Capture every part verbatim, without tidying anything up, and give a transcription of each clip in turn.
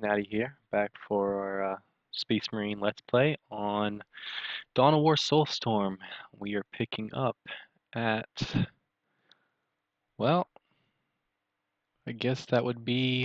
Natty here, back for our uh, Space Marine Let's Play on Dawn of War Soulstorm. We are picking up at, well, I guess that would be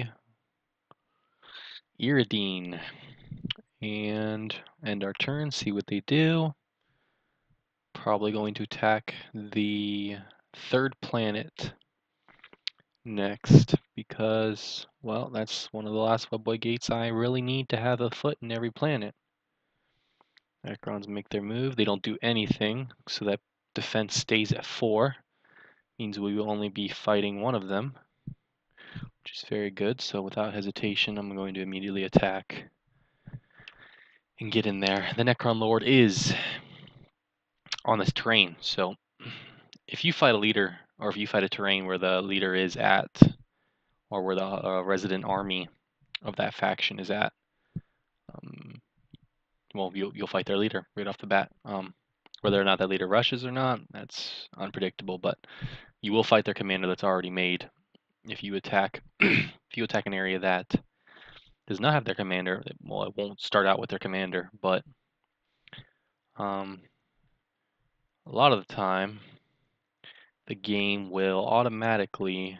Iridine. And end our turn, see what they do. Probably going to attack the third planet next because, well, that's one of the last Webboy gates I really need to have a foot in every planet. Necrons make their move. They don't do anything, so that defense stays at four. Means we will only be fighting one of them, which is very good. So without hesitation, I'm going to immediately attack and get in there. The Necron Lord is on this terrain, so if you fight a leader, or if you fight a terrain where the leader is at, or where the uh, resident army of that faction is at, um, well, you'll, you'll fight their leader right off the bat. Um, whether or not that leader rushes or not, that's unpredictable, but you will fight their commander that's already made. If you attack, if you attack an area that does not have their commander, well, it won't start out with their commander, but um, a lot of the time, the game will automatically,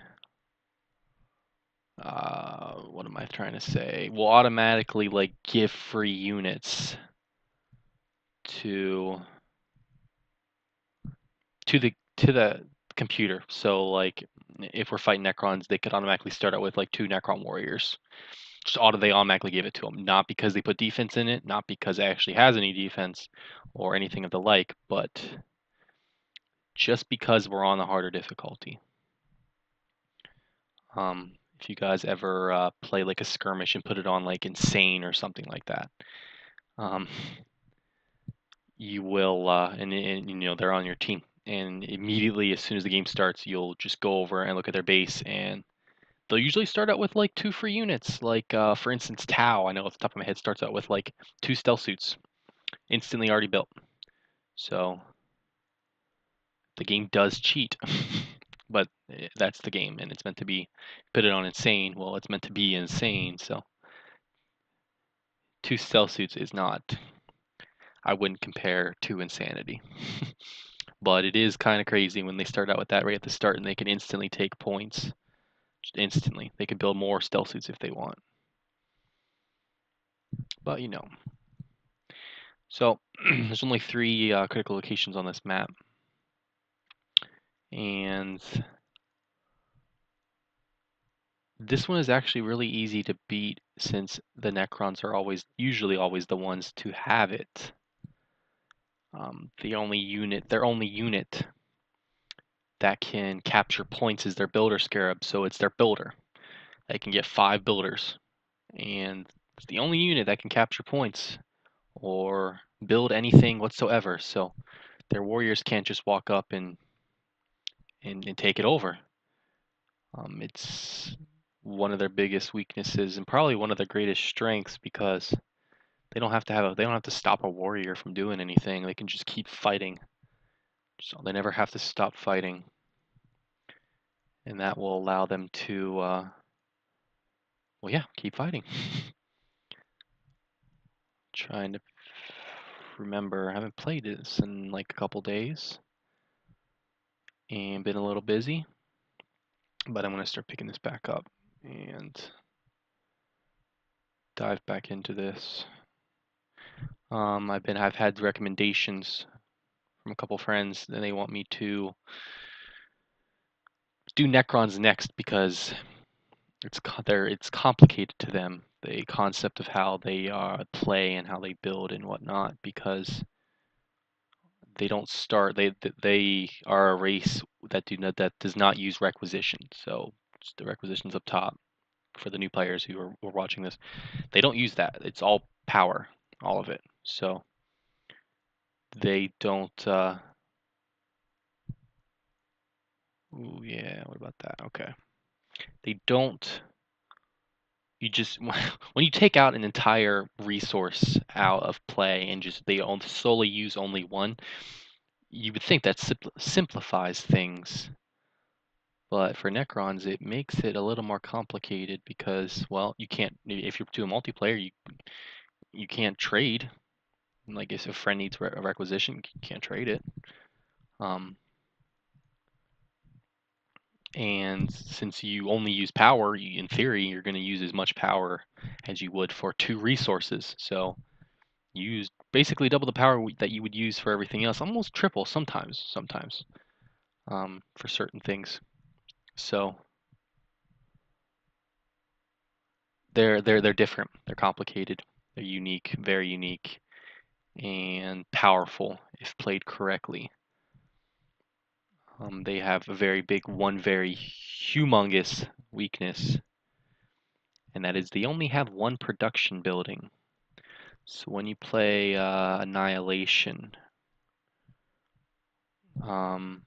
uh, what am I trying to say? Will automatically like give free units to to the to the computer. So like if we're fighting Necrons, they could automatically start out with like two Necron warriors. Just auto they automatically give it to them, not because they put defense in it, not because it actually has any defense or anything of the like, but just because we're on the harder difficulty. Um, if you guys ever uh, play like a skirmish and put it on like insane or something like that, um, you will, uh, and, and you know they're on your team, and immediately as soon as the game starts, you'll just go over and look at their base, and they'll usually start out with like two free units. Like uh, for instance, Tau, I know off the top of my head, starts out with like two stealth suits, instantly already built. So the game does cheat, but that's the game, and it's meant to be. Put it on insane. Well, it's meant to be insane. So two stealth suits is not. I wouldn't compare to insanity. But it is kind of crazy when they start out with that right at the start, and they can instantly take points. Just instantly, they can build more stealth suits if they want. But you know. So there's only three uh, critical locations on this map, and this one is actually really easy to beat since the Necrons are always, usually always the ones to have it. Um, the only unit, their only unit that can capture points is their Builder Scarab, so it's their builder. They can get five builders, and it's the only unit that can capture points or build anything whatsoever. So their warriors can't just walk up and and, and take it over. Um, it's one of their biggest weaknesses and probably one of their greatest strengths because they don't have to have a, they don't have to stop a warrior from doing anything. They can just keep fighting. So they never have to stop fighting, and that will allow them to, uh, well, yeah, keep fighting. Trying to remember, I haven't played this in like a couple days, and been a little busy, but I'm gonna start picking this back up and dive back into this. Um, I've been, I've had recommendations from a couple friends, and they want me to do Necrons next because it's they're it's complicated to them, the concept of how they uh, play and how they build and whatnot, because they don't start they they are a race that do not that does not use requisition. So the requisitions up top for the new players who are, are watching this, they don't use that. It's all power, all of it. So they don't. Uh, ooh, yeah. What about that? Okay. They don't. You just when you take out an entire resource out of play and just they only solely use only one, you would think that simpl simplifies things But for Necrons, it makes it a little more complicated because, well, you can't, if you're doing multiplayer, you you can't trade. Like if a friend needs a requisition, you can't trade it. Um, and since you only use power, you, in theory, you're going to use as much power as you would for two resources. So you use basically double the power that you would use for everything else, almost triple sometimes, sometimes um, for certain things. So they're they're they're different. They're complicated. They're unique, very unique, and powerful if played correctly. Um, they have a very big, one very humongous weakness, and that is they only have one production building. So when you play uh, Annihilation, um,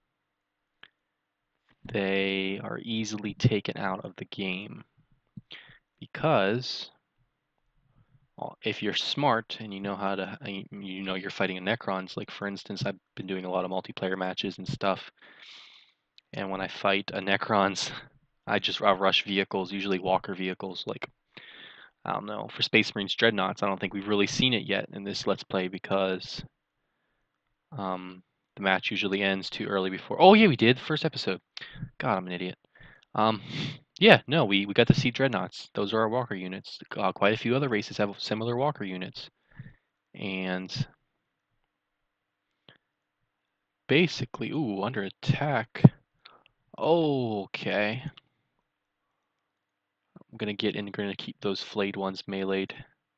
they are easily taken out of the game because well, if you're smart and you know how to, you know you're fighting a Necrons, like for instance, I've been doing a lot of multiplayer matches and stuff, and when I fight a Necrons, I just I'll rush vehicles, usually walker vehicles, like I don't know, for Space Marines Dreadnoughts. I don't think we've really seen it yet in this Let's Play because um, the match usually ends too early before. Oh yeah, we did first episode. God, I'm an idiot. Um, yeah, no, we we got to see Dreadnoughts. Those are our walker units. Uh, quite a few other races have similar walker units, and basically, ooh, under attack. Oh, okay. I'm gonna get in. Gonna keep those flayed ones meleeed.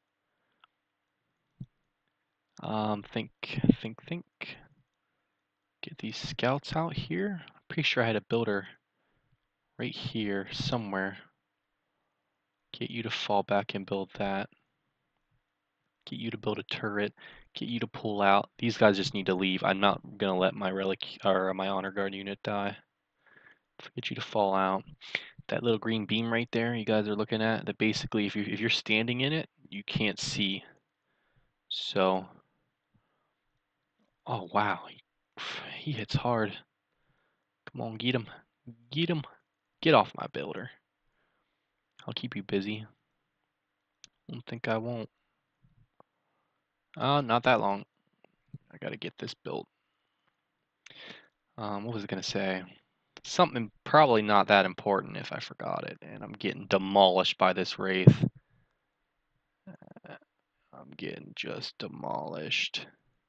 Um, think, think, think. Get these scouts out here. I'm pretty sure I had a builder right here somewhere. Get you to fall back and build that. Get you to build a turret. Get you to pull out. These guys just need to leave. I'm not gonna let my relic or my honor guard unit die. Get you to fall out. That little green beam right there you guys are looking at, that basically if you if you're standing in it, you can't see. So oh wow. He, he hits hard. Come on, get him. Get him. Get off my builder. I'll keep you busy. Don't think I won't. Uh, not that long. I gotta get this built. Um, what was I gonna say? Something probably not that important if I forgot it, and I'm getting demolished by this Wraith. I'm getting just demolished.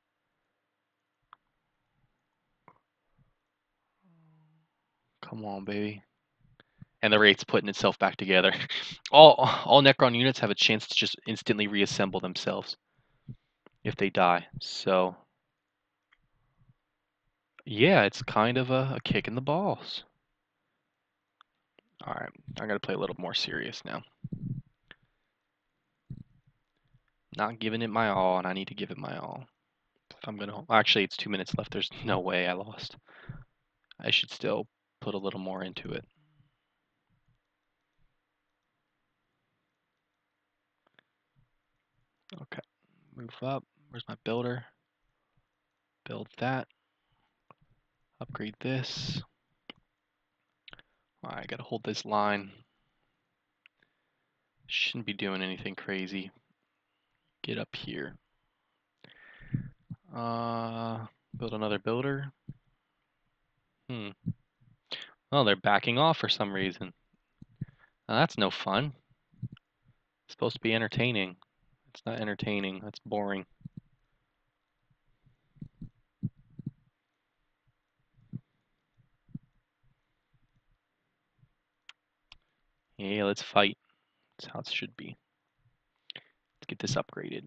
Come on, baby. And the Wraith's putting itself back together. all all Necron units have a chance to just instantly reassemble themselves if they die. So yeah, it's kind of a, a kick in the balls. Alright, I'm gonna play a little more serious now. Not giving it my all, and I need to give it my all. I'm gonna actually it's two minutes left. There's no way I lost. I should still put a little more into it. Okay, move up. Where's my builder? Build that. Upgrade this. Alright, I gotta hold this line. Shouldn't be doing anything crazy. Get up here. Uh, build another builder. Hmm. Oh, they're backing off for some reason. Now, that's no fun. It's supposed to be entertaining. It's not entertaining. That's boring. Yeah, let's fight. That's how it should be. Let's get this upgraded.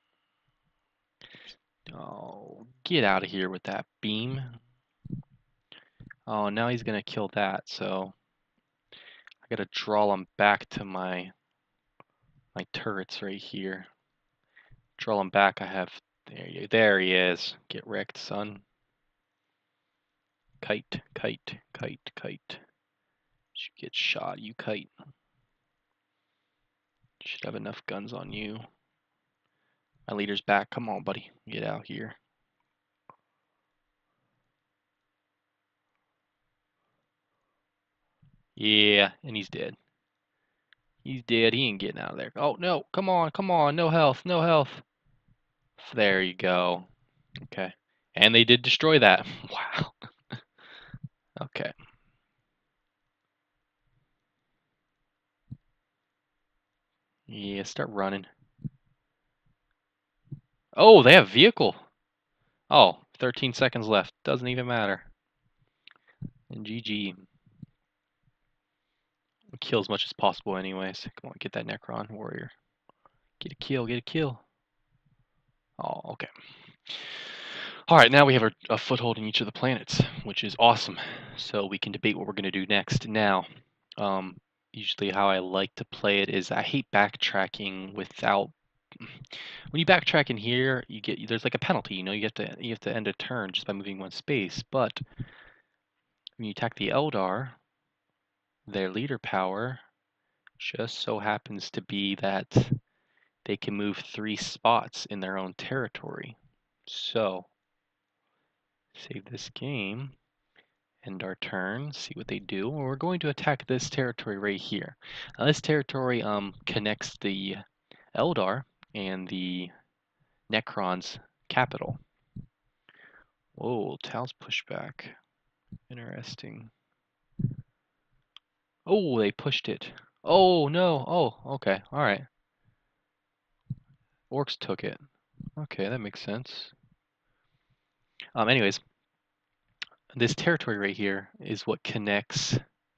Oh, get out of here with that beam. Oh, now he's gonna kill that, so I gotta draw him back to my my turrets right here. Draw him back. I have there. You, there he is. Get wrecked, son. Kite, kite, kite, kite. Should get shot. You kite. Should have enough guns on you. My leader's back. Come on, buddy. Get out here. Yeah, and he's dead. He's dead. He ain't getting out of there. Oh, no. Come on. Come on. No health. No health. There you go. Okay. And they did destroy that. Wow. Okay. Yeah, start running. Oh, they have vehicle. Oh, thirteen seconds left. Doesn't even matter. And G G. Kill as much as possible anyways. Come on, get that Necron warrior. Get a kill, get a kill. Oh, okay. Alright, now we have a, a foothold in each of the planets, which is awesome. So we can debate what we're going to do next. Now, um, usually how I like to play it is I hate backtracking without... When you backtrack in here, you get there's like a penalty, you know, you have to you have to end a turn just by moving one space. But when you attack the Eldar, their leader power just so happens to be that they can move three spots in their own territory. So, save this game, end our turn, see what they do. We're going to attack this territory right here. Now, this territory um, connects the Eldar and the Necron's capital. Whoa, Tal's pushback. Interesting. Oh, they pushed it. Oh, no. Oh, okay. All right. Orcs took it. Okay, that makes sense. Um, anyways, this territory right here is what connects.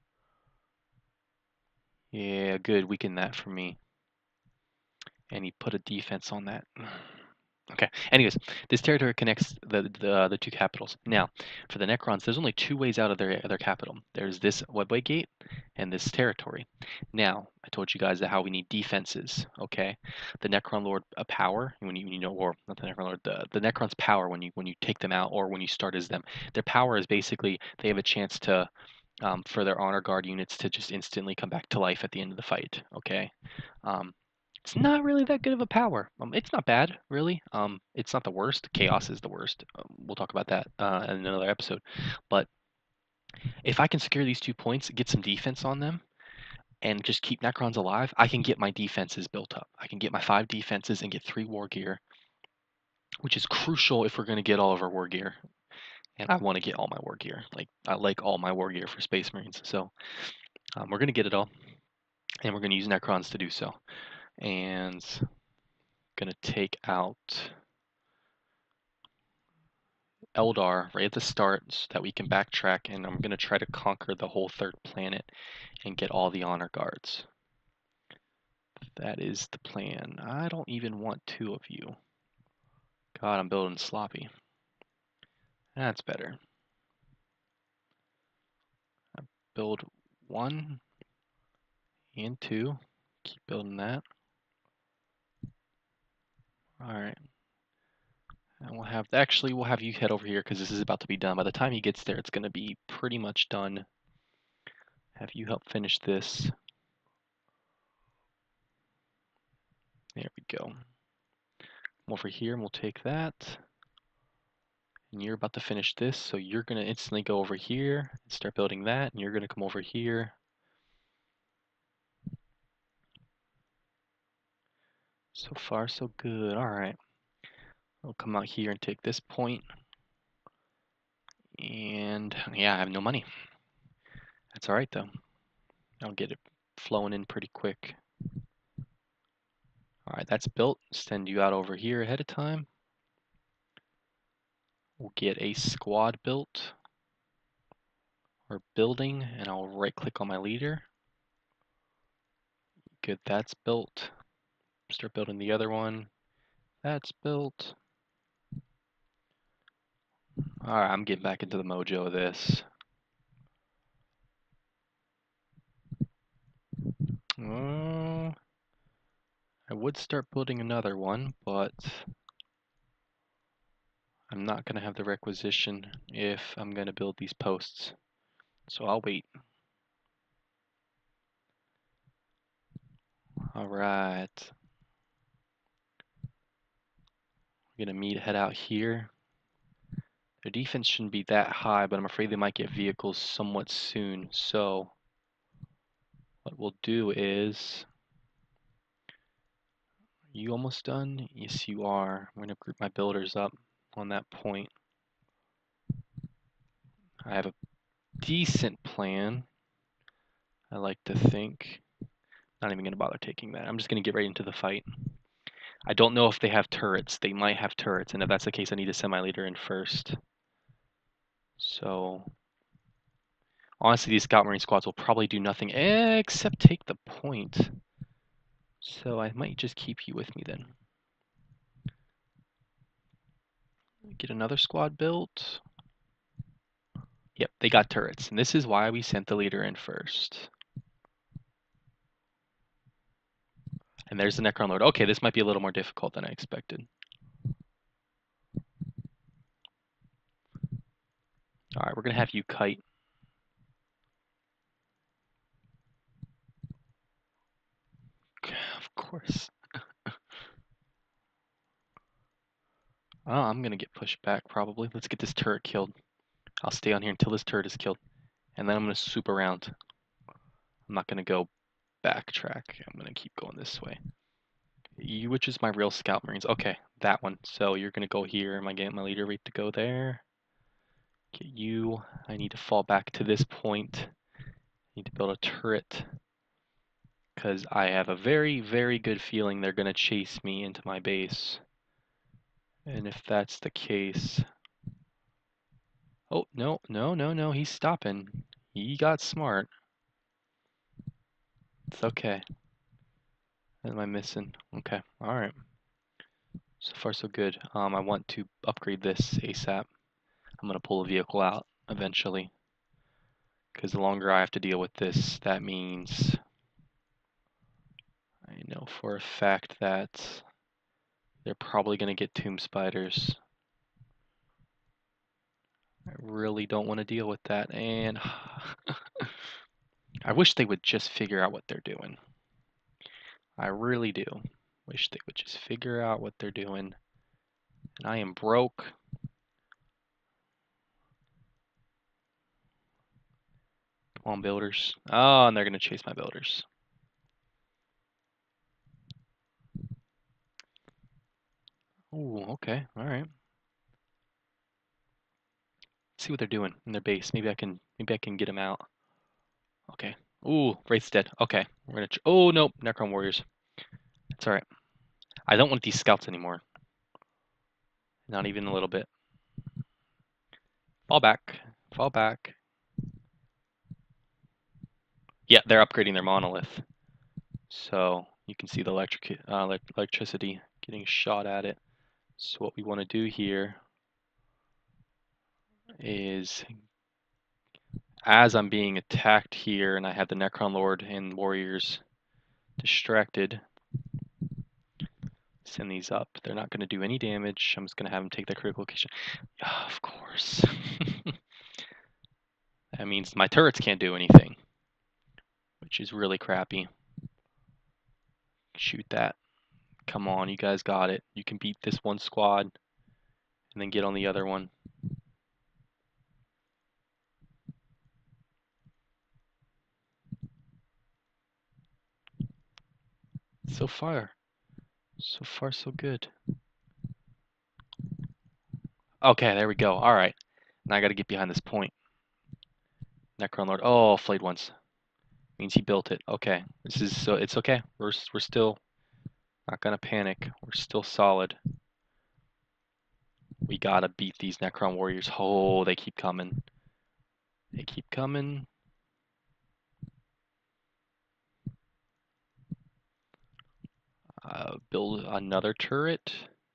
Yeah, good. Weaken that for me. And he put a defense on that. Okay. Anyways, this territory connects the the, uh, the two capitals. Now, for the Necrons, there's only two ways out of their their capital. There's this webway gate and this territory. Now, I told you guys that how we need defenses. Okay, the Necron Lord a power when you, when you know, or not the Necron Lord, the the Necron's power when you when you take them out or when you start as them. Their power is basically they have a chance to. Um, for their honor guard units to just instantly come back to life at the end of the fight. Okay, um, it's not really that good of a power. Um, it's not bad, really. Um, it's not the worst. Chaos is the worst. Um, we'll talk about that uh, in another episode. But if I can secure these two points, get some defense on them, and just keep Necrons alive, I can get my defenses built up. I can get my five defenses and get three war gear, which is crucial if we're going to get all of our war gear. And I want to get all my war gear. Like I like all my war gear for Space Marines. So um, we're going to get it all, and we're going to use Necrons to do so. And going to take out Eldar right at the start so that we can backtrack, and I'm going to try to conquer the whole third planet and get all the honor guards. That is the plan. I don't even want two of you. God, I'm building sloppy. That's better. I build one and two. Keep building that. Alright. And we'll have, actually, we'll have you head over here because this is about to be done. By the time he gets there, it's going to be pretty much done. Have you help finish this. There we go. Come over here and we'll take that. And you're about to finish this, so you're going to instantly go over here and start building that, and you're going to come over here. So far, so good. All right. I'll come out here and take this point. And yeah, I have no money. That's all right, though. I'll get it flowing in pretty quick. All right, that's built. Send you out over here ahead of time. We'll get a squad built or building, and I'll right click on my leader. Good, that's built. Start building the other one. That's built. All right, I'm getting back into the mojo of this. Uh, I would start building another one, but I'm not going to have the requisition if I'm going to build these posts. So I'll wait. All right. We're going to meet, head out here. Their defense shouldn't be that high, but I'm afraid they might get vehicles somewhat soon. So what we'll do is, are you almost done? Yes, you are. I'm going to group my builders up on that point. I have a decent plan, I like to think. Not even going to bother taking that. I'm just going to get right into the fight. I don't know if they have turrets. They might have turrets, and if that's the case, I need a semi-leader in first. So, honestly, these Scout Marine squads will probably do nothing except take the point. So I might just keep you with me then. Get another squad built. Yep, they got turrets, and this is why we sent the leader in first. And there's the Necron Lord. Okay, this might be a little more difficult than I expected. Alright, we're going to have you kite. Of course. Oh, I'm going to get pushed back probably. Let's get this turret killed. I'll stay on here until this turret is killed. And then I'm going to swoop around. I'm not going to go backtrack. I'm going to keep going this way. You, which is my real Scout Marines. Okay, that one. So you're going to go here. Am I getting my leader rate to go there? Get you. I need to fall back to this point. I need to build a turret. Because I have a very, very good feeling they're going to chase me into my base. And if that's the case... Oh, no, no, no, no, he's stopping. He got smart. It's okay. What am I missing? Okay, alright. So far so good. Um, I want to upgrade this ASAP. I'm going to pull a vehicle out eventually. Because the longer I have to deal with this, that means... I know for a fact that they're probably going to get tomb spiders. I really don't want to deal with that, and I wish they would just figure out what they're doing. I really do. Wish they would just figure out what they're doing. And I am broke. Come on, builders. Oh, and they're going to chase my builders. Ooh, okay, all right. See what they're doing in their base. Maybe I can, maybe I can get them out. Okay. Ooh, Wraith's dead. Okay, we're gonna. Ch oh nope, Necron warriors. It's all right. I don't want these scouts anymore. Not even a little bit. Fall back. Fall back. Yeah, they're upgrading their monolith. So you can see the electric uh, electricity getting shot at it. So what we want to do here is, as I'm being attacked here, and I have the Necron Lord and warriors distracted, send these up. They're not going to do any damage. I'm just going to have them take their critical location. Oh, of course. That means my turrets can't do anything, which is really crappy. Shoot that. Come on, you guys got it. You can beat this one squad and then get on the other one. So far, so far so good. Okay, there we go. All right. Now I got to get behind this point. Necron Lord. Oh, flayed ones. Means he built it. Okay. This is so it's okay. We're we're still not gonna panic. We're still solid. We gotta beat these Necron warriors. Oh, they keep coming. They keep coming. Uh, build another turret.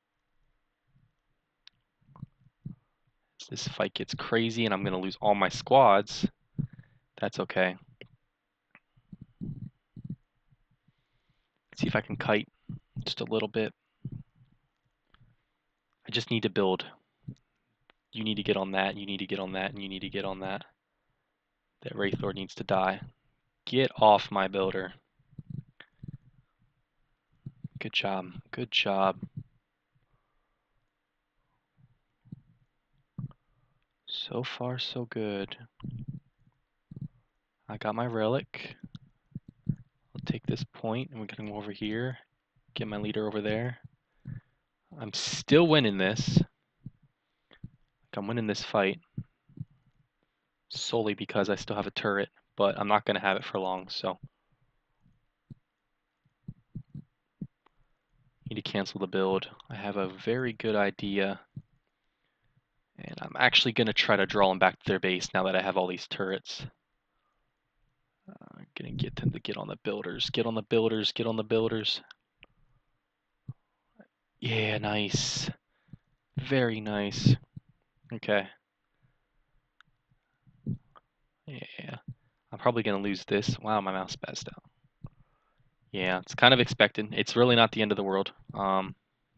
This fight gets crazy and I'm gonna lose all my squads. That's okay. See if I can kite just a little bit. I just need to build. You need to get on that, you need to get on that, and you need to get on that. That Wraith Lord needs to die. Get off my builder. Good job. Good job. So far, so good. I got my relic. take this point, and we're gonna go over here, get my leader over there. I'm still winning this. I'm winning this fight solely because I still have a turret, but I'm not gonna have it for long, so need to cancel the build. I have a very good idea, and I'm actually gonna try to draw them back to their base now that I have all these turrets. I'm gonna get them to get on the builders, get on the builders, get on the builders. Yeah, nice. Very nice. Okay. Yeah. I'm probably gonna lose this. Wow, my mouse spazzed out. Yeah, it's kind of expected. It's really not the end of the world. Um,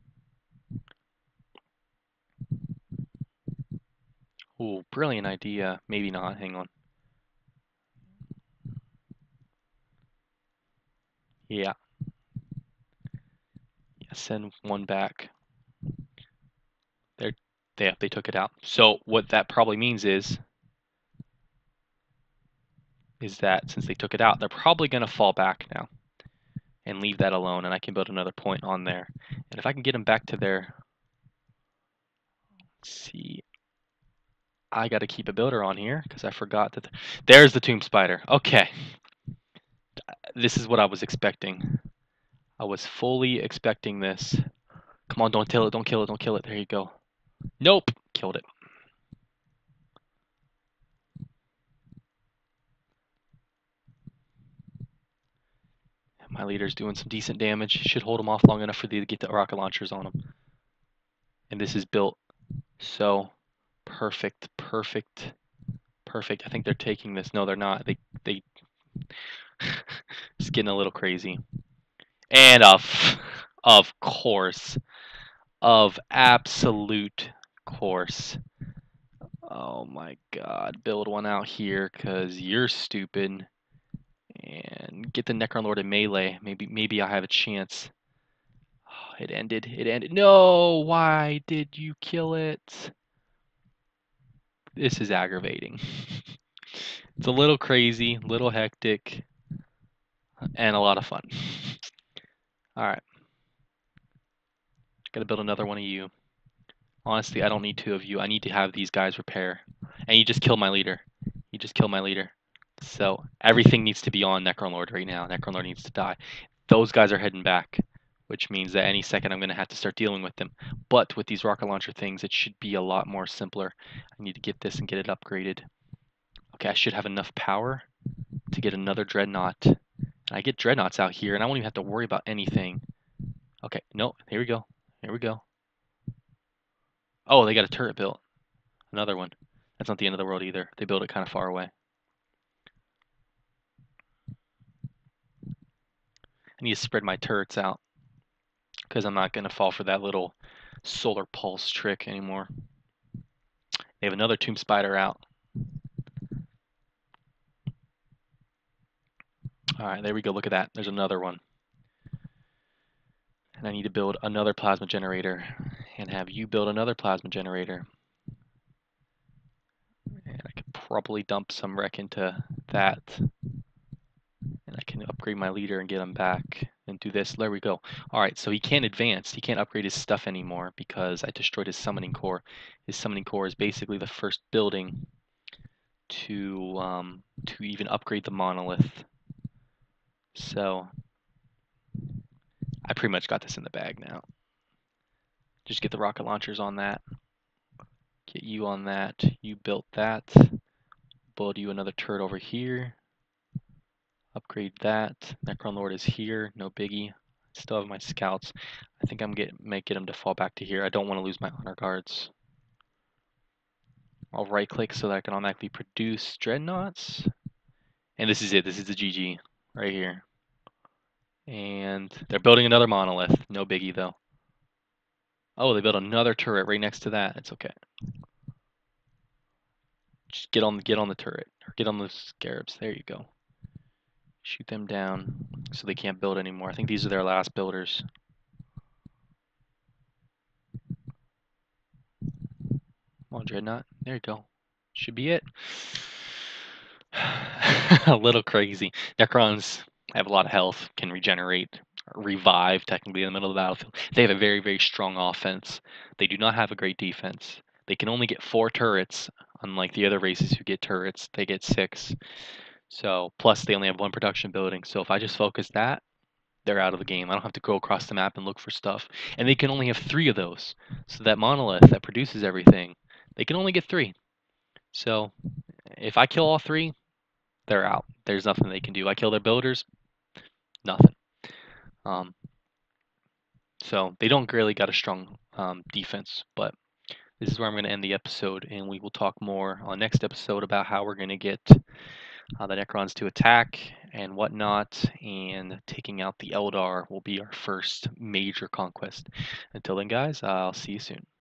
ooh, brilliant idea. Maybe not. Hang on. Yeah. Yeah, send one back. They're, they, they took it out. So what that probably means is, is that since they took it out, they're probably going to fall back now and leave that alone, and I can build another point on there. And if I can get them back to their, let's see, I got to keep a builder on here because I forgot that. The, there's the tomb spider. Okay. This is what I was expecting. I was fully expecting this. Come on, don't kill it, don't kill it, don't kill it. There you go. Nope, killed it. My leader's doing some decent damage. Should hold him off long enough for the to get the rocket launchers on him. And this is built so perfect, perfect, perfect. I think they're taking this. No, they're not. They they it's getting a little crazy. And of of course, of absolute course. Oh my God! Build one out here, cause you're stupid. And get the Necron Lord in melee. Maybe maybe I have a chance. Oh, it ended. It ended. No! Why did you kill it? This is aggravating. It's a little crazy, a little hectic, and a lot of fun. Alright. Gotta build another one of you. Honestly, I don't need two of you. I need to have these guys repair. And you just killed my leader. You just killed my leader. So everything needs to be on Necron Lord right now. Necron Lord needs to die. Those guys are heading back, which means that any second I'm going to have to start dealing with them. But with these rocket launcher things, it should be a lot more simpler. I need to get this and get it upgraded. Okay, I should have enough power to get another dreadnought. And I get dreadnoughts out here, and I won't even have to worry about anything. Okay, no, here we go. Here we go. Oh, they got a turret built. Another one. That's not the end of the world either. They built it kind of far away. I need to spread my turrets out because I'm not going to fall for that little solar pulse trick anymore. They have another tomb spider out. All right, there we go. Look at that. There's another one. And I need to build another plasma generator and have you build another plasma generator. And I could probably dump some wreck into that. And I can upgrade my leader and get him back and do this. There we go. All right, so he can't advance. He can't upgrade his stuff anymore because I destroyed his summoning core. His summoning core is basically the first building to um, to even upgrade the monolith. So I pretty much got this in the bag now. Just get the rocket launchers on that. Get you on that. You built that. Build you another turret over here. Upgrade that. Necron Lord is here. No biggie. Still have my scouts. I think I'm get might get them to fall back to here. I don't want to lose my honor guards. I'll right click so that I can automatically produce dreadnoughts. And this is it. This is the G G right here. And they're building another monolith. No biggie though. Oh, they built another turret right next to that. It's okay. Just get on get on the turret or get on the scarabs. There you go. Shoot them down so they can't build anymore. I think these are their last builders. Come on, Dreadnought. There you go. Should be it. A little crazy. Necrons have a lot of health, can regenerate, revive technically in the middle of the battlefield. They have a very, very strong offense. They do not have a great defense. They can only get four turrets, unlike the other races who get turrets. They get six. So, plus they only have one production building. So if I just focus that, they're out of the game. I don't have to go across the map and look for stuff. And they can only have three of those. So that monolith that produces everything, they can only get three. So if I kill all three, they're out. There's nothing they can do. I kill their builders, nothing. Um, so they don't really got a strong um, defense. But this is where I'm going to end the episode, and we will talk more on next episode about how we're going to get uh, the Necrons to attack and whatnot, and taking out the Eldar will be our first major conquest. Until then, guys, I'll see you soon.